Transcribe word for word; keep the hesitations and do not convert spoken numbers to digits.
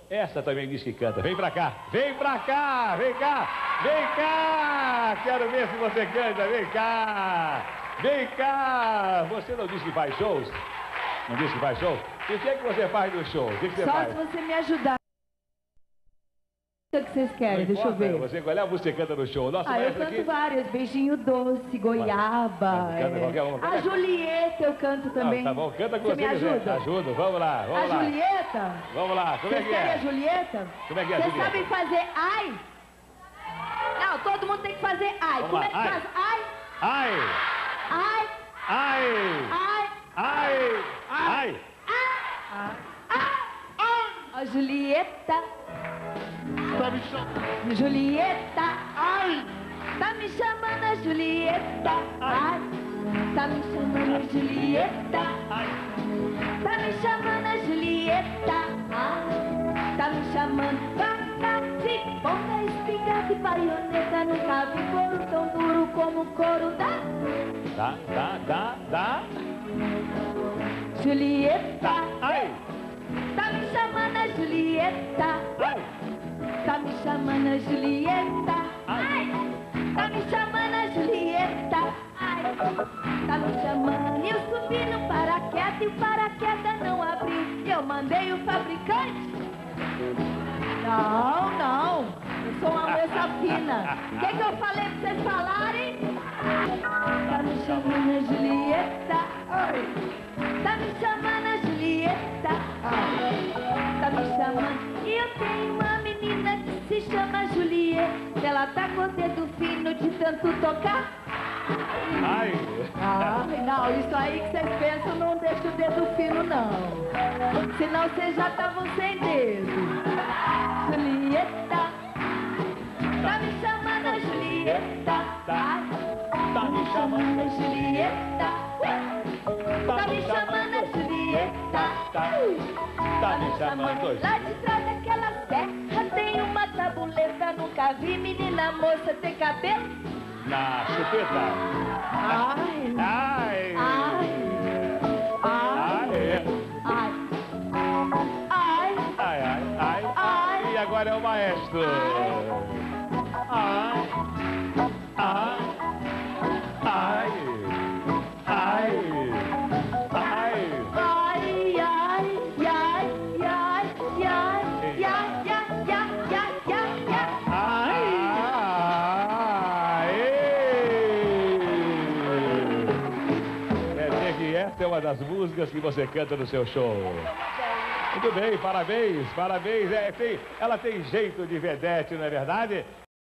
essa também diz que canta. Vem pra cá, vem pra cá, vem cá, vem cá. Quero ver se você canta, vem cá. Vem cá. Você não diz que faz shows? Não diz que faz show? E o que é que você faz no show? O que, que você Só faz? se você me ajudar. O que vocês querem? Deixa eu ver. Você, qual é a música que você canta no show? Nosso Ah, eu canto aqui... várias. Beijinho doce, goiaba. Mas, canta é. qualquer uma. A Julieta eu canto também. Não, tá bom, canta com você. Você me ajuda? Ajuda, vamos lá, vamos a lá. Julieta? Vamos lá, como Vocês é que querem é? a Julieta? Como é que é a Vocês Julieta? sabem fazer ai? Não, todo mundo tem que fazer ai. Vamos Como lá, é que ai. faz ai? Ai, Ai, ai, ai, ai, ai. ai, ai. A Julieta. Tá me chamando. Julieta, ai, tá me chamando a Julieta, ai, tá me chamando a Julieta, Ai, tá me chamando a Julieta, ai, tá me chamando, bate, ponta, espingarda e baioneta, nunca vi couro tão duro como o couro da Dá, dá, dá, dá. Julieta, Ai, tá me chamando a Julieta, ai, tá me chamando a Julieta, ai, tá me chamando a Julieta, ai, tá me chamando. E eu subi no paraquedas e o paraquedas não abriu. Eu mandei o fabricante. Não, não, eu sou uma moça fina. O que que eu falei pra vocês falarem? Tá me chamando a Julieta, ai, tá me chamando a Julieta, ai, tá me chamando. E eu tenho uma menina que se chama Julieta. Ela tá com o dedo fino de tanto tocar. ai. Ai, não, isso aí que vocês pensam não deixa o dedo fino, não. Senão vocês já estavam sem dedo. Julieta, tá me chamando a Julieta. Ai, Tá me chamando. a Julieta. Tá me chamando a Julieta. Tá me chamando. Lá de trás daquela serra tem uma tabuleta. Nunca vi menina moça ter cabelo. Na chupeta. Ai, Ai, ai, ai, ai, ai, ai, ai, ai, ai. ai. E agora é o maestro. Ai, ai, ai, ai, ai, Ai, ai, ai, ai, ai, ai, ai, ai, ai, ai, ai. ai. Quer dizer que essa é uma das músicas que você canta no seu show. Muito bem, parabéns, parabéns. É, tem, ela tem jeito de vedete, não é verdade?